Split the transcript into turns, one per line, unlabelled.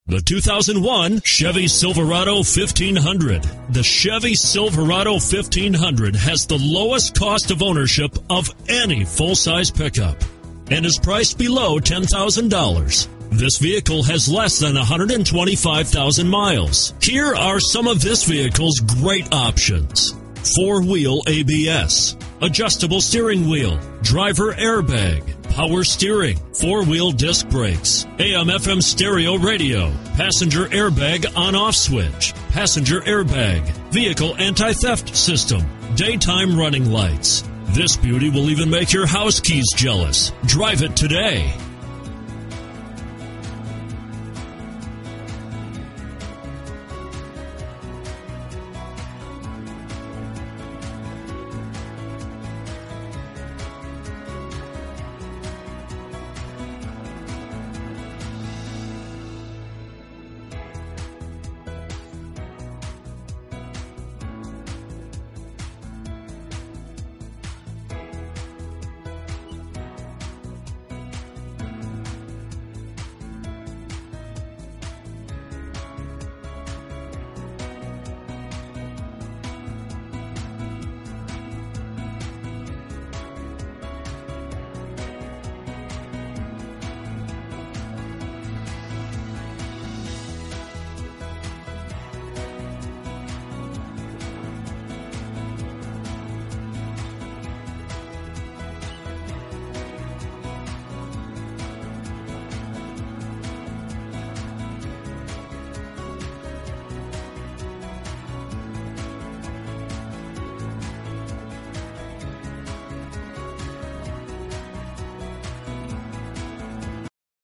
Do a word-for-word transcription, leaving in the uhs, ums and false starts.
The two thousand one Chevy Silverado fifteen hundred. The Chevy Silverado fifteen hundred has the lowest cost of ownership of any full-size pickup and is priced below ten thousand dollars. This vehicle has less than one hundred twenty-five thousand miles. Here are some of this vehicle's great options: four-wheel A B S, adjustable steering wheel, driver airbag, power steering, four-wheel disc brakes, A M F M stereo radio, passenger airbag on-off switch, passenger airbag, vehicle anti-theft system, daytime running lights. This beauty will even make your house keys jealous. Drive it today.